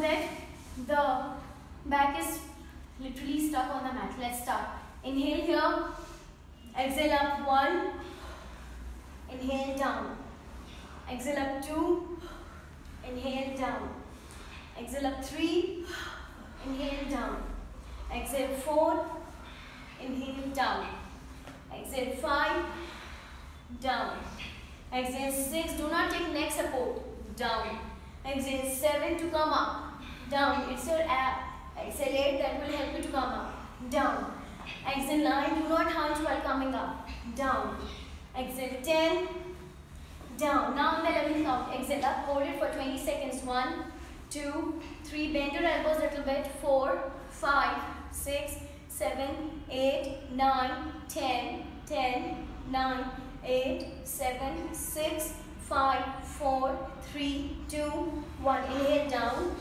that the back is literally stuck on the mat. Let's start. Inhale here, exhale up 1, inhale down, exhale up 2, inhale down, exhale up 3, inhale down, exhale 4, inhale down, exhale 5, down, exhale 6, do not take neck support, down, exhale 7 to come up, down, it's your exhale 8 that will help you to come up, down, exhale 9, do not hunch while coming up, down, exhale 10, down. Now on the 11th count, exhale up, hold it for 20 seconds, 1, 2, 3, bend your elbows a little bit, 4, 5, 6, 7, 8, 9, 10, 10, 9, 8, 7, 6, 5, 4, 3, 2, 1. Inhale down,